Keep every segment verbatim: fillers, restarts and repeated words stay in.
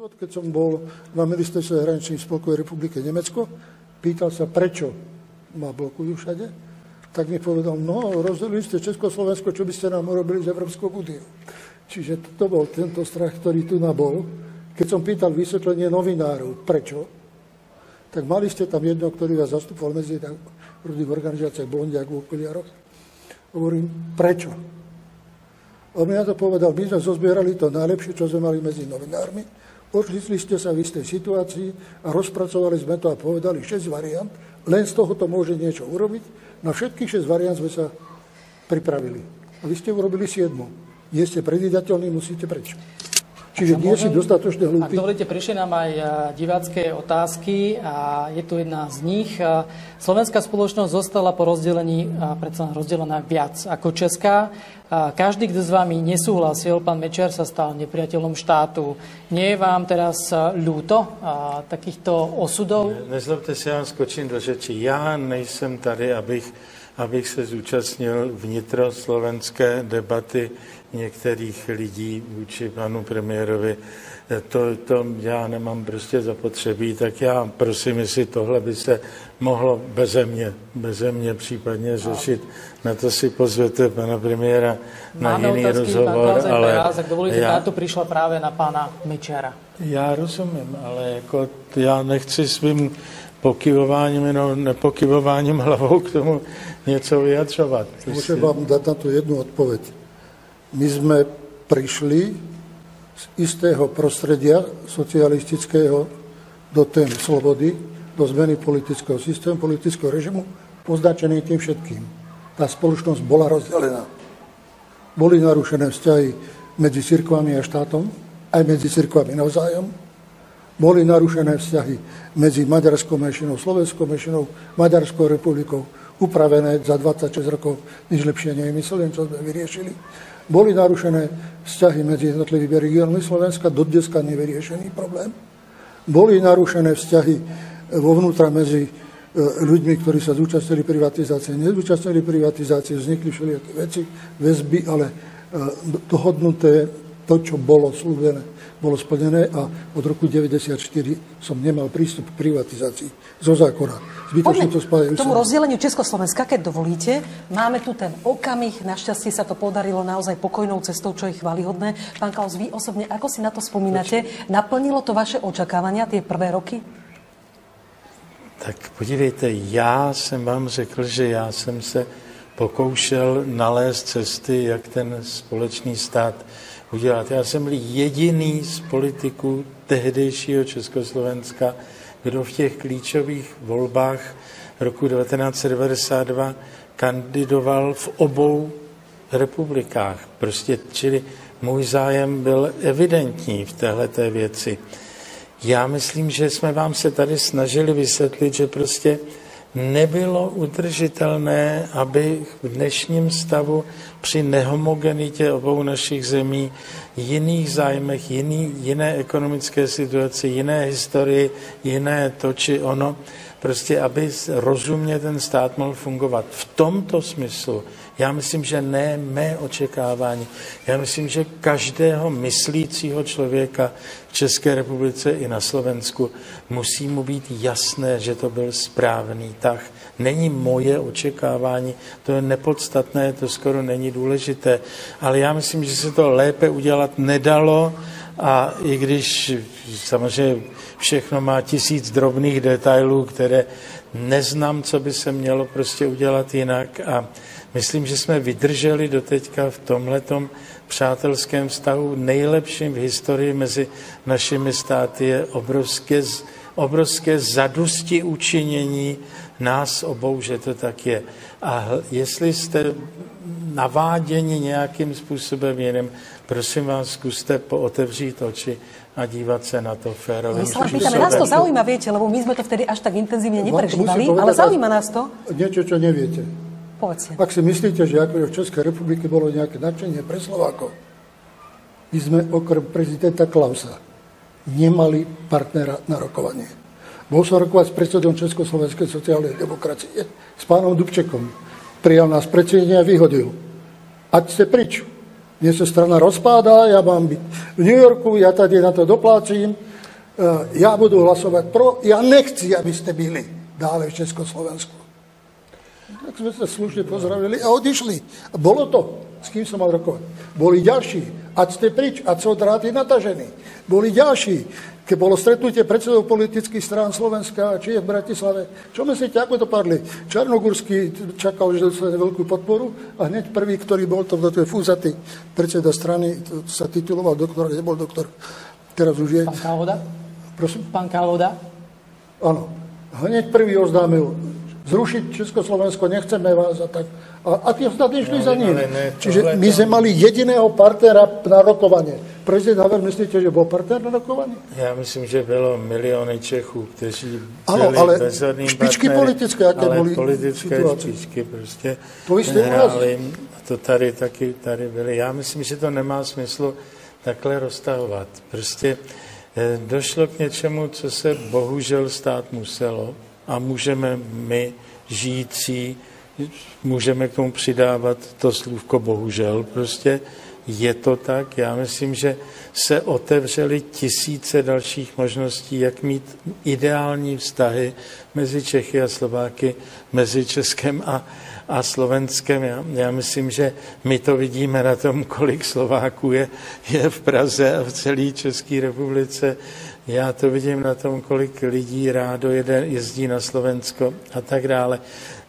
úvod, keď som bol na ministerstve zahraničných v Spolkovej republike Nemecko, pýtal sa, prečo ma blokujú všade, tak mi povedal, no, rozdelili ste Československo, čo by ste nám urobili z Európskou úniou. Čiže to bol tento strach, ktorý tu nabol. Keď som pýtal vysvetlenie novinárov, prečo, tak mali ste tam jedno, ktorý vás zastupoval medzi rôznych organizáciách, blondiak v okuliaroch. Hovorím, prečo? On mi na to povedal, my sme zozbierali to najlepšie, čo sme mali medzi novinármi. Ocitli ste sa v istej situácii a rozpracovali sme to a povedali šesť variant. Len z toho to môže niečo urobiť. Na všetkých šesť variant sme sa pripravili. A vy ste urobili siedmu. Nie ste predvídateľní, musíte preč. Čiže nie si dostatočne hlúpy. Ak dovolíte, prišli nám aj divácké otázky a je tu jedna z nich. Slovenská spoločnosť zostala po rozdelení predsa rozdelená viac ako česká. Každý, kto s vami nesúhlasil, pán Mečiar sa stal nepriateľom štátu. Nie je vám teraz ľúto takýchto osudov? Nezlobte se, já skočím do řeči. Já nejsem tady, abych, abych se zúčastnil vnitroslovenské debaty některých lidí vůči panu premiérovi. To, to já nemám prostě zapotřebí, tak já prosím, jestli tohle by se mohlo beze mě, beze mě případně řešit. Na to si pozvete pana premiéra na Máme jiný otázky, rozhovor. Máme ale otázky, ak dovolíte, já, táto prišla práve na pána Mečiara. Já rozumím, ale jako já nechci svým pokyvováním, no, nepokyvováním hlavou k tomu něco vyjadřovat. Môžem vám dať na to jednu odpoveď. My sme prišli z istého prostredia socialistického do tém slobody, do zmeny politického systému, politického režimu, označený tým všetkým. Tá spoločnosť bola rozdelená. Boli narušené vzťahy medzi cirkvami a štátom, aj medzi cirkvami navzájom. Boli narušené vzťahy medzi maďarskou menšinou, slovenskou menšinou, Maďarskou republikou, upravené za dvadsaťšesť rokov, nič lepšie nevymysleli, čo sme vyriešili. Boli narušené vzťahy medzi jednotlivými regiónmi Slovenska, dodneska nevyriešený problém. Boli narušené vzťahy vo vnútra medzi ľuďmi, ktorí sa zúčastnili privatizácie, nezúčastnili privatizácie, vznikli všelijaké veci, väzby, ale dohodnuté to, čo bolo slúbené, bolo splnené a od roku deväťdesiatštyri som nemal prístup k privatizácii zo zákona. Poďme k tomu rozdeleniu Československa, keď dovolíte. Máme tu ten okamih, našťastie sa to podarilo naozaj pokojnou cestou, čo je chválihodné. Pán Klaus, vy osobne, ako si na to spomínate? Naplnilo to vaše očakávania, tie prvé roky? Tak podívejte, já jsem vám řekl, že já jsem se pokoušel nalézt cesty, jak ten společný stát udělat. Já jsem byl jediný z politiků tehdejšího Československa, kdo v těch klíčových volbách roku devatenáct set devadesát dva kandidoval v obou republikách. Prostě, čili můj zájem byl evidentní v téhleté věci. Já myslím, že jsme vám se tady snažili vysvětlit, že prostě nebylo udržitelné, aby v dnešním stavu při nehomogenitě obou našich zemí, jiných zájmech, jiný, jiné ekonomické situaci, jiné historii, jiné to či ono, prostě aby rozumně ten stát mohl fungovat. V tomto smyslu já myslím, že ne mé očekávání. Já myslím, že každého myslícího člověka v České republice i na Slovensku musí mu být jasné, že to byl správný tah. Není moje očekávání, to je nepodstatné, to skoro není důležité, ale já myslím, že se to lépe udělat nedalo a i když samozřejmě všechno má tisíc drobných detailů, které neznám, co by se mělo prostě udělat jinak a myslím, že jsme vydrželi doteďka v tomhletom přátelském vztahu. Nejlepším v historii mezi našimi státy je obrovské, obrovské zadosti učinění nás obou, že to tak je. A jestli jste naváděni nějakým způsobem jiným, prosím vás, zkuste pootevřít oči a dívat se na to férovým. My sa vám pýtame, nás to zaujíma, viete, lebo my sme to vtedy až tak intenzívne neprežívali, ale zaujíma nás to. Niečo, čo neviete. Povedzte. Ak si myslíte, že ako v Českej republike bolo nejaké nadšenie pre Slovákov, my sme okrem prezidenta Klausa nemali partnera na rokovanie. Bol som rokovať s predsedom Československej sociálnej demokracie, s pánom Dubčekom. Prijal nás predsedenie a vyhodil. Ať ste prič. Mne sa strana rozpádá, ja mám byť v New Yorku, ja tady na to dopláčim ja budu hlasovať pro, ja nechci, aby ste byli dále v Československu. Tak sme sa slušne pozdravili a odišli. A bolo to, s kým som mal rokovať. Boli ďalší, ať ste prič, ať sú dráty natažení. Boli ďalší, keď bolo stretnutie predsedov politických strán Slovenska, či je v Bratislave. Čo myslíte, ako to padli? Čarnogurský čakal, že dostane veľkú podporu a hneď prvý, ktorý bol, to, to je fúzatý predseda strany, to sa tituloval doktor, nebol doktor. Teraz už je... Pán Kalvoda? Prosím? Pán Kalvoda? Áno. Hneď prvý oznámil, zrušiť Československo, nechceme vás a tak. A, a tí ostatní šli no, za ním. Ne, Čiže my sme mali jediného partnera na rokovanie. Prezident Havel, myslíte, že bol partner na rokovanie? Já myslím, že bylo miliony Čechů, kteří ano, byli ale bezhodným špičky partnery, politické, jaké ale byly politické situace? špičky prostě to jste hráli. To tady taky tady byly. Já myslím, že to nemá smysl takhle roztahovat. Prostě eh, došlo k něčemu, co se bohužel stát muselo a můžeme my žijící, můžeme k tomu přidávat to slůvko bohužel. Prostě je to tak. Já myslím, že se otevřely tisíce dalších možností, jak mít ideální vztahy mezi Čechy a Slováky, mezi Českem a, a Slovenskem. Já, já myslím, že my to vidíme na tom, kolik Slováků je, je v Praze a v celé České republice. Já to vidím na tom, kolik lidí rádo jede, jezdí na Slovensko a tak dále.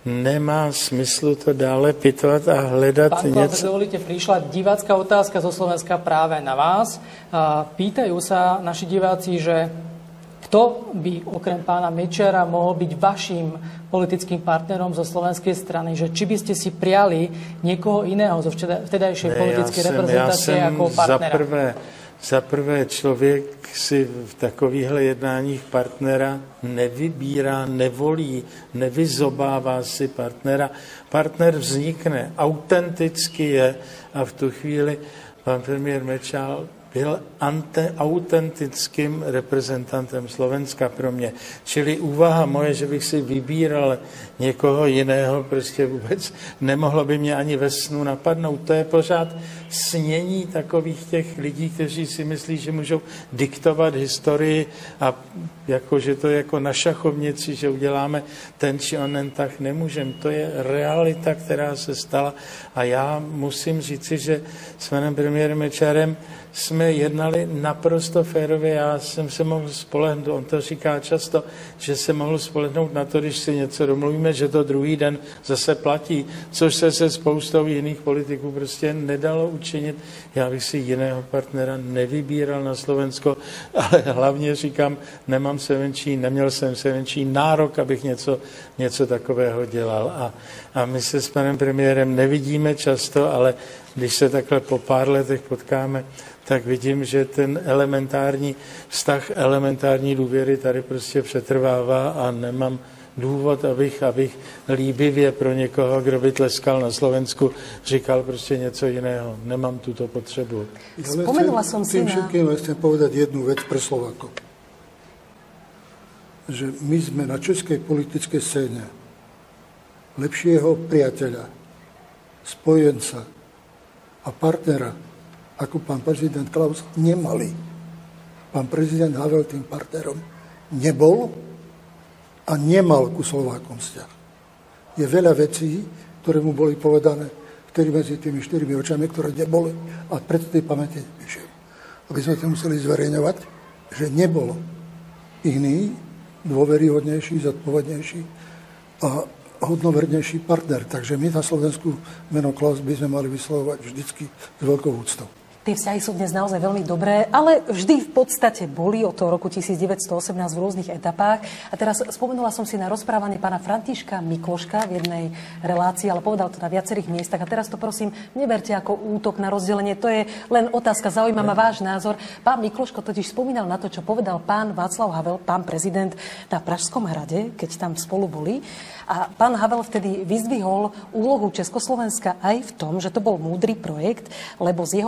Nemá smyslu to dále pitovat a hledat Pán něco. Pán, dovolíte, prišla divácká otázka zo Slovenska práve na vás. Pýtajú sa naši diváci, že kto by okrem pána Mečiara mohol byť vašim politickým partnerom zo slovenskej strany, že či by ste si priali niekoho iného zo vtedajšej ne, politickej ja reprezentácie ja ako partnera? Za prvé, za prvé člověk si v takovýchhle jednáních partnera nevybírá, nevolí, nevyzobává si partnera. Partner vznikne, autenticky je a v tu chvíli pan premiér Mečiar byl ante, autentickým reprezentantem Slovenska pro mě. Čili úvaha moje, že bych si vybíral někoho jiného, prostě vůbec nemohlo by mě ani ve snu napadnout. To je pořád snění takových těch lidí, kteří si myslí, že můžou diktovat historii a jako, že to je jako na šachovnici, že uděláme ten či onen, tak nemůžem. To je realita, která se stala a já musím říci, že s panem premiérem Mečiarem jsme jednali naprosto férově. Já jsem se mohl spolehnout, on to říká často, že se mohl spolehnout na to, když si něco domluvíme, že to druhý den zase platí, což se se spoustou jiných politiků prostě nedalo učinit. Já bych si jiného partnera nevybíral na Slovensko, ale hlavně říkám, nemám semenčí, neměl jsem semenčí nárok, abych něco, něco takového dělal. A, a my se s panem premiérem nevidíme často, ale když se takhle po pár letech potkáme, tak vidím, že ten elementární vztah, elementární důvěry tady prostě přetrvává a nemám důvod, abych, abych líbivě pro někoho, kdo by tleskal na Slovensku, říkal prostě něco jiného. Nemám tuto potřebu. Spomenula som si na... Všetkým chcem povedať jednu vec pre Slovákov. Že my sme na českej politickej scéne lepšieho priateľa, spojenca a partnera ako pán prezident Klaus nemali. Pán prezident Havel tým partnerom nebol a nemal ku Slovákom vzťah. Je veľa vecí, ktoré mu boli povedané vtedy medzi tými štyrmi očami, ktoré neboli a preto tej pamäte píšem. Aby sme to museli zverejňovať, že nebol iný, dôveryhodnejší, zodpovednejší a hodnovernejší partner. Takže my na Slovensku meno Klaus by sme mali vyslovovať vždycky s veľkou úctou. Tie vzťahy sú dnes naozaj veľmi dobré, ale vždy v podstate boli od toho roku devätnásťstoosemnásť v rôznych etapách. A teraz spomenula som si na rozprávanie pána Františka Mikloška v jednej relácii, ale povedal to na viacerých miestach. A teraz to prosím, neberte ako útok na rozdelenie, to je len otázka, zaujíma ma váš názor. Pán Mikloško totiž spomínal na to, čo povedal pán Václav Havel, pán prezident na Pražskom hrade, keď tam spolu boli. A pán Havel vtedy vyzdvihol úlohu Československa aj v tom, že to bol múdry projekt, lebo z jeho pohľadu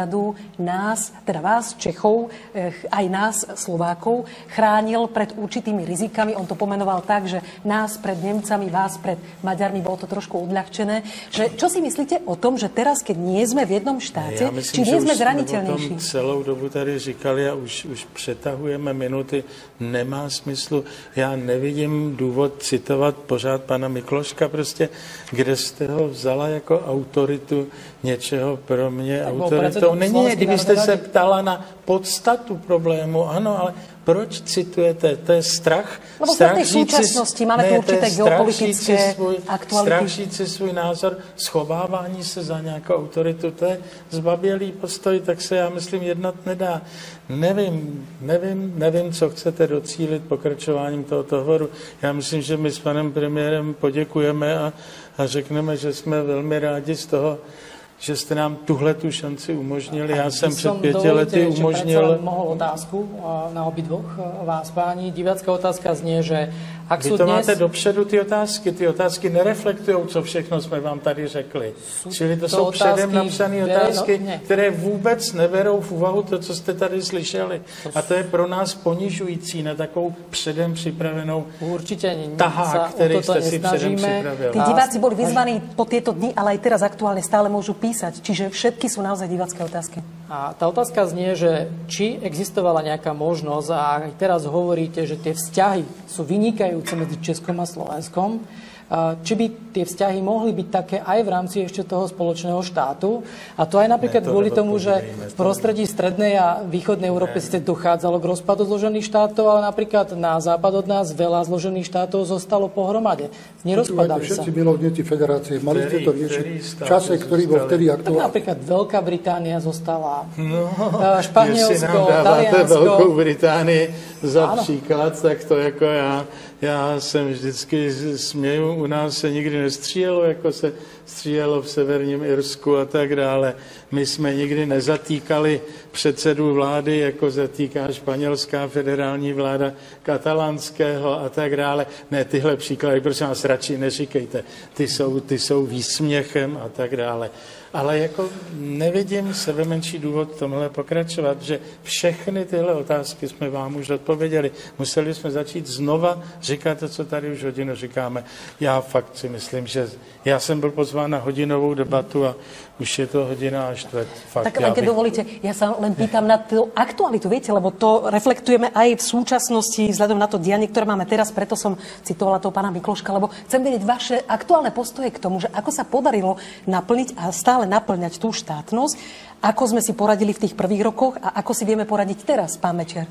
radu nás, teda vás, Čechov, aj nás, Slovákov, chránil pred určitými rizikami. On to pomenoval tak, že nás pred Nemcami, vás pred Maďarmi, bolo to trošku odľahčené. Že, čo si myslíte o tom, že teraz, keď nie sme v jednom štáte, ja myslím, či nie sme zraniteľnejší? Celou dobu tady říkali a už, už přetahujeme minuty, nemá smyslu. Já nevidím důvod citovat pořád pana Mikloška, prostě, kde jste ho vzala jako autoritu něčeho pro mě. Autoritou není, kdybyste se ptala na podstatu problému, ano, ale proč citujete? To je strach. Lebo strach v tej súčasnosti máme tu určité geopolitické aktuality. Strach říct si svůj názor, schovávání se za nějakou autoritu, to je zbabělý postoj, tak se já myslím jednat nedá. Nevím, nevím, nevím, co chcete docílit pokračováním tohoto hovoru. Já myslím, že my s panem premiérem poděkujeme a, a řekneme, že jsme velmi rádi z toho, že jste nám tuhle tu šanci umožnili. Já jsem před pěti lety umožnil... Mohol otázku na obidvoch vás, páni. Divácká otázka znie, že ak Vy sú to dnes... máte dopředu ty otázky. Ty otázky nereflektují, co všechno jsme vám tady řekli. Sú Čili to, to jsou předem napsané otázky, verejno... které vůbec neberou v úvahu to, co jste tady slyšeli. To A to je pro nás ponižující na takovou předem připravenou Určite tahák, který jste si předem připravili. Tí diváci boli vyzvaní po tieto dni, ale aj teraz aktuálne stále môžu písať. Čiže všetky sú naozaj divácké otázky. A tá otázka znie, že či existovala nejaká možnosť, a aj teraz hovoríte, že tie vzťahy sú vynikajúce medzi Českom a Slovenskom, či by tie vzťahy mohli byť také aj v rámci ešte toho spoločného štátu. A to aj napríklad ne, to kvôli tomu, že v prostredí strednej a východnej Európy ste dochádzalo k rozpadu zložených štátov, ale napríklad na západ od nás veľa zložených štátov zostalo pohromade. Nerozpadali sa. Všetci milovníci federácie, mali ste to riešiť v čase, ktorý bol vtedy aktuálny. Napríklad Veľká Británia zostala, no, Španielsko, Taliansko. Veľkou Británii za ano. Příklad, tak to jako já, já jsem vždycky směju, u nás se nikdy nestřílelo, jako se střílelo v Severním Irsku a tak dále. My jsme nikdy nezatýkali předsedu vlády, jako zatýká španělská federální vláda katalánského a tak dále. Ne, tyhle příklady, prosím vás, radši neříkejte. Ty jsou, ty jsou výsměchem a tak dále. Ale jako nevidím sebe menší důvod tomhle pokračovat, že všechny tyhle otázky jsme vám už odpověděli. Museli jsme začít znova říkat to, co tady už hodinu říkáme. Já fakt si myslím, že já jsem byl pozván na hodinovou debatu a už je to hodina a čtvrt. Fakt, tak len keď bych... dovolíte, ja sa len pýtam na tú aktualitu, viete, lebo to reflektujeme aj v súčasnosti vzhľadom na to dianie, ktoré máme teraz, preto som citovala toho pána Mikloška, lebo chcem vedieť vaše aktuálne postoje k tomu, že ako sa podarilo naplniť a stále naplňať tú štátnosť, ako sme si poradili v tých prvých rokoch a ako si vieme poradiť teraz, pán Mečiar.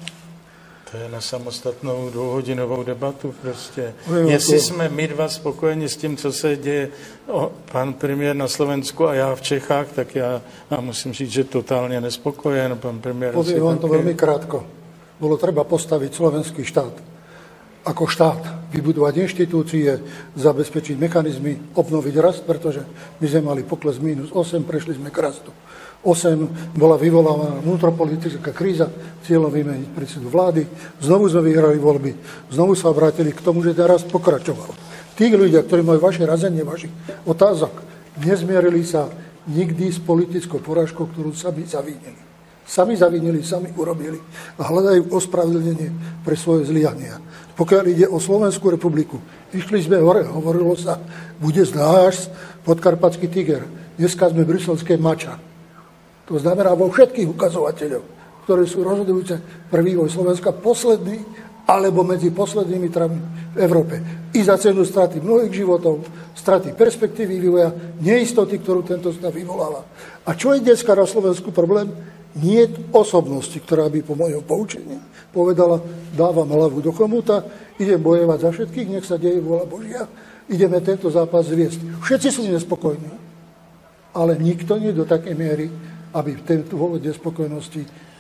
To je na samostatnou dvouhodinovou debatu prostě. Jestli jsme my dva spokojeni s tím, co se děje, o, pan premiér na Slovensku a já v Čechách, tak já, já musím říct, že totálně nespokojen. Pan premiér... Poviem vám to veľmi krátko. Bolo treba postaviť slovenský štát ako štát, vybudovať inštitúcie, zabezpečiť mechanizmy, obnoviť rast, pretože my sme mali pokles mínus osem, prešli sme k rastu. osem bola vyvolávaná vnútropolitická kríza, cieľom vymeniť predsedu vlády, znovu sme vyhrali voľby, znovu sa vrátili k tomu, že ten rast pokračoval. Tí ľudia, ktorí majú vaše razenie vašich otázok, nezmierili sa nikdy s politickou porážkou, ktorú sami zavínili. Sami zavínili, sami urobili a hľadajú ospravedlnenie pre svoje zlyhania. Pokiaľ ide o Slovenskú republiku, išli sme hore, hovorilo sa, bude z nás podkarpatský tiger. Dneska sme bruselské mača. To znamená vo všetkých ukazovateľov, ktoré sú rozhodujúce pre vývoj Slovenska, posledný alebo medzi poslednými trami v Európe. I za cenu straty mnohých životov, straty perspektívy vývoja, neistoty, ktorú tento stav vyvoláva. A čo je dneska na Slovensku problém? Nie osobnosti, ktorá by po mojom poučení povedala, dávam hlavu do chomúta, idem bojovať za všetkých, nech sa deje vôľa Božia, ideme tento zápas zviesť. Všetci sú nespokojní, ale nikto nie do takej miery, aby v tejto vôľe nespokojnosti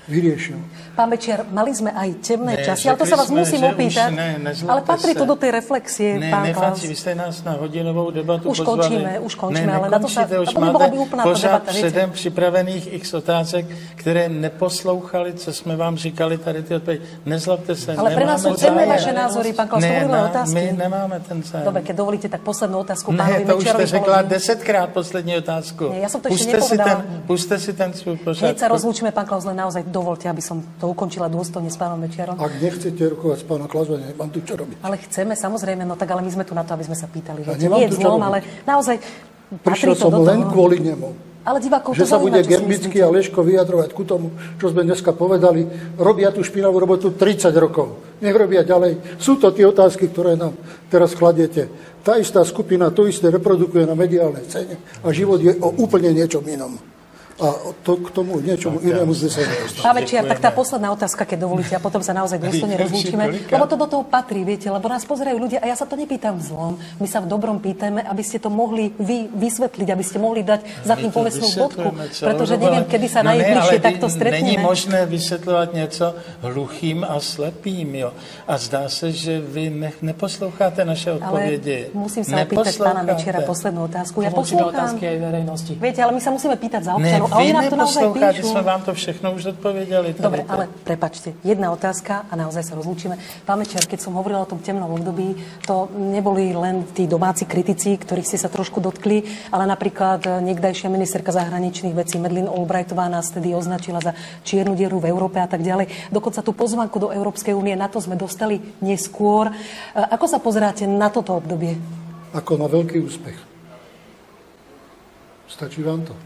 vyriešil. Pán Mečiar, mali sme aj temné Ne, časy, ale to sa vás sme, musím že opýtať. už ne, nezlobte ale patrí se. to do tej reflexie, Ne, pán Klaus. nefáci, vy jste nás na hodinovou debatu Už pozvali. končíme, už končíme, ne, ale na to sa- nekončíte, už to nebola máte by úplná tá pořád debata, viete. předem připravených x otázek, které neposlouchali, co jsme vám říkali tady ty odpovědi. Nezlobte se, Ale pre nás sú nemáme cenné zájem. vaše názory, pán Klaus, to Ne, boli len na- otázky. my nemáme ten zájem. Dobre, keď dovolíte, tak poslednú otázku Ne, pánovi to už Mečiarovi jste řekla položím. desetkrát poslední otázku. Nie, ja som to ešte puste si nepovedala. ten, puste si ten svůj pořád. Hneď sa rozlúčime, pán Klaus, len naozaj dovolte, aby som to ukončila dôstojne s pánom Mečiarom. Ak nechcete rokovať s pánom Klausom, nemám tu čo robiť. Ale chceme, samozrejme, no tak ale my sme tu na to, aby sme sa pýtali. Ja Viete, nemám nie je tu čo zlom, robiť. ale naozaj patrí Prišiel to som do len toho. kvôli nemu. Ale divákov Že to sa zaujíma, bude čo si Gerbický myslíte. a Leško vyjadrovať ku tomu, čo sme dneska povedali. Robia tú špinavú robotu tridsať rokov. Nech robia ďalej. Sú to tie otázky, ktoré nám teraz kladiete. Tá istá skupina to isté reprodukuje na mediálnej scéne a život je o úplne niečom inom. A to, k tomu niečomu inému sme sa nedostali. Pán Mečiar, tak tá posledná otázka, keď dovolíte, a potom sa naozaj dôstojne rozlúčime. Lebo to do toho patrí, viete, lebo nás pozerajú ľudia a ja sa to nepýtam v zlom. My sa v dobrom pýtame, aby ste to mohli vy vysvetliť, aby ste mohli dať za tým povestnú bodku. Pretože neviem, kedy sa no najbližšie ne, takto stretneme. Není možné vysvetľovať něco hluchým a slepým, jo. A zdá se, že vy ne, neposloucháte naše odpovědi. Ale musím sa opýtať pána Mečiara poslednú otázku. Ja Zlúčime poslúcham. otázky aj verejnosti. Viete, ale my sa musíme pýtať za Ne, občanov. A vy oni nám to naozaj neposloucháte, píšu. jsme vám to všechno už odpověděli. tady Dobre, to. ale prepačte, jedna otázka a naozaj sa rozlúčime. Pán Mečiar, keď som hovorila o tom temnom období, to neboli len tí domáci kritici, ktorých ste sa trošku dotkli, ale napríklad niekdajšia ministerka zahraničných vecí Madeleine Albrightová nás tedy označila za čiernu dieru v Európe a tak ďalej. Dokonca tú pozvánku do Európskej únie, na to sme dostali neskôr. Ako sa pozeráte na toto obdobie? Ako na veľký úspech. Stačí vám to?